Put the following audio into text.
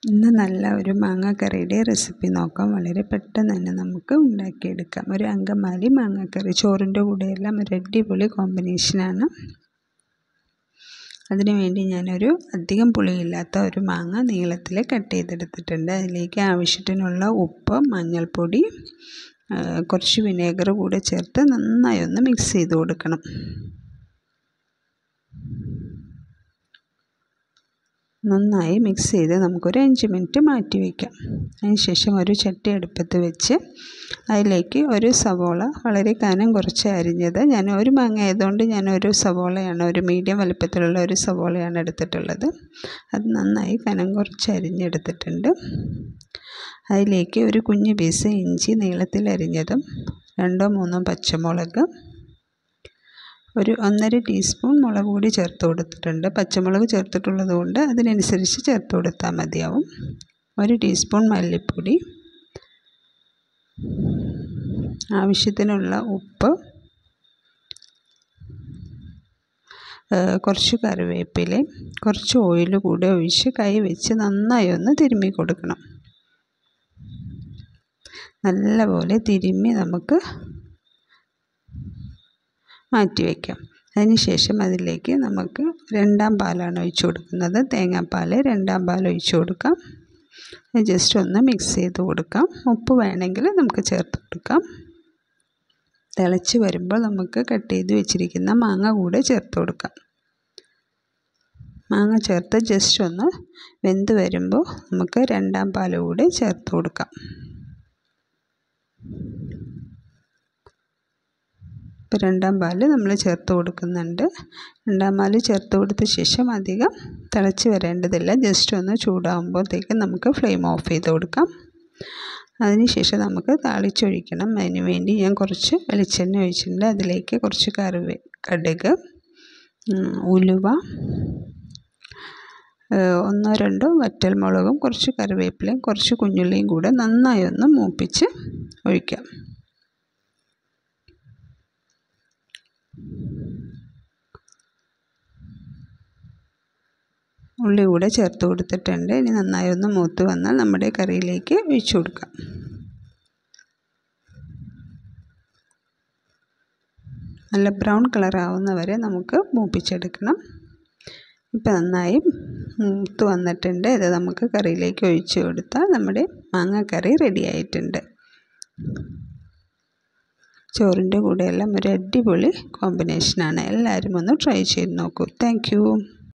ഇന്ന് നല്ല ഒരു മാങ്ങാക്കറിയുടെ റെസിപ്പി നോക്കാം. വളരെ പെട്ടെന്ന് തന്നെ നമുക്ക് ഉണ്ടാക്കിയെടുക്കാം. ഒരു അങ്കമാലി മാങ്ങാക്കറി ചോറിൻ്റെ കൂടെയെല്ലാം ഒരു അടിപൊളി കോമ്പിനേഷനാണ്. അതിനുവേണ്ടി ഞാനൊരു അധികം പുളിയില്ലാത്ത ഒരു മാങ്ങ നീളത്തിൽ കട്ട് ചെയ്തെടുത്തിട്ടുണ്ട്. അതിലേക്ക് ആവശ്യത്തിനുള്ള ഉപ്പ്, മഞ്ഞൾപ്പൊടി, കുറച്ച് വിനേഗർ കൂടെ ചേർത്ത് നന്നായി ഒന്ന് മിക്സ് ചെയ്ത് കൊടുക്കണം. നന്നായി മിക്സ് ചെയ്ത് നമുക്കൊരു 5 മിനിറ്റ് മാറ്റി വയ്ക്കാം. അതിനുശേഷം ഒരു ചട്ടി അടുപ്പത്ത് വെച്ച് അതിലേക്ക് ഒരു സവോള വളരെ കനം കുറച്ച് അരിഞ്ഞത്, ഞാൻ ഒരു മാങ്ങ ആയതുകൊണ്ട് ഞാൻ ഒരു സവോളയാണ്, ഒരു മീഡിയം വലുപ്പത്തിലുള്ള ഒരു സവോളയാണ് എടുത്തിട്ടുള്ളത്. അത് നന്നായി കനം കുറച്ച് അരിഞ്ഞെടുത്തിട്ടുണ്ട്. അതിലേക്ക് ഒരു കുഞ്ഞ് പീസ് ഇഞ്ചി നീളത്തിൽ അരിഞ്ഞതും, 2-3 പച്ചമുളക്, ഒരു 1.5 ടീസ്പൂൺ മുളക് പൊടി ചേർത്ത് കൊടുത്തിട്ടുണ്ട്. പച്ചമുളക് ചേർത്തിട്ടുള്ളത് കൊണ്ട് അതിനനുസരിച്ച് ചേർത്ത് കൊടുത്താൽ മതിയാവും. 1 ടീസ്പൂൺ മല്ലിപ്പൊടി, ആവശ്യത്തിനുള്ള ഉപ്പ്, കുറച്ച് കറിവേപ്പില, കുറച്ച് ഓയിൽ കൂടെ ഒഴിച്ച് കൈ വെച്ച് നന്നായി ഒന്ന് തിരുമ്മി കൊടുക്കണം. നല്ലപോലെ തിരുമ്മി നമുക്ക് മാറ്റി വയ്ക്കാം. അതിനുശേഷം അതിലേക്ക് നമുക്ക് 2ാം പാലാണ് ഒഴിച്ചു കൊടുക്കുന്നത്. തേങ്ങാപ്പാൽ 2ാം പാൽ ഒഴിച്ചു കൊടുക്കാം. ജസ്റ്റ് ഒന്ന് മിക്സ് ചെയ്ത് കൊടുക്കാം. ഉപ്പ് വേണമെങ്കിൽ നമുക്ക് ചേർത്ത് കൊടുക്കാം. തിളച്ച് വരുമ്പോൾ നമുക്ക് കട്ട് ചെയ്ത് വെച്ചിരിക്കുന്ന മാങ്ങ കൂടെ ചേർത്ത് കൊടുക്കാം. മാങ്ങ ചേർത്ത് ജസ്റ്റ് ഒന്ന് വെന്ത് വരുമ്പോൾ നമുക്ക് 2ാം പാൽ കൂടെ ചേർത്ത് കൊടുക്കാം. ഇപ്പോൾ 2ാം പാൽ നമ്മൾ ചേർത്ത് കൊടുക്കുന്നുണ്ട്. 2ാം പാൽ ചേർത്ത് കൊടുത്ത ശേഷം അധികം തിളച്ച് വരേണ്ടതില്ല. ജസ്റ്റ് ഒന്ന് ചൂടാകുമ്പോഴത്തേക്ക് നമുക്ക് ഫ്ലെയിം ഓഫ് ചെയ്ത് കൊടുക്കാം. അതിനുശേഷം നമുക്ക് താളിച്ചൊഴിക്കണം. അതിന് വേണ്ടി ഞാൻ കുറച്ച് വെളിച്ചെണ്ണ ഒഴിച്ചിട്ടുണ്ട്. അതിലേക്ക് കുറച്ച് കടുക്, ഉലുവ, 1-2 വറ്റൽമുളകും, കുറച്ച് കറിവേപ്പിലയും, കുറച്ച് കുഞ്ഞുള്ളിയും കൂടെ നന്നായി ഒന്ന് മൂപ്പിച്ച് ഒഴിക്കാം. ഉള്ളി കൂടെ ചേർത്ത് കൊടുത്തിട്ടുണ്ട്. ഇനി നന്നായി ഒന്ന് മൂത്ത് വന്നാൽ നമ്മുടെ കറിയിലേക്ക് ഒഴിച്ചു കൊടുക്കാം. നല്ല ബ്രൗൺ കളർ ആവുന്നവരെ നമുക്ക് മൂപ്പിച്ചെടുക്കണം. ഇപ്പം നന്നായി മൂത്ത് വന്നിട്ടുണ്ട്. ഇത് നമുക്ക് കറിയിലേക്ക് ഒഴിച്ചു കൊടുത്താൽ നമ്മുടെ മാങ്ങാക്കറി റെഡി ആയിട്ടുണ്ട്. ചോറിൻ്റെ കൂടെയെല്ലാം ഒരു അടിപൊളി കോമ്പിനേഷനാണ്. എല്ലാവരും ഒന്ന് ട്രൈ ചെയ്ത് നോക്കൂ. Thank U.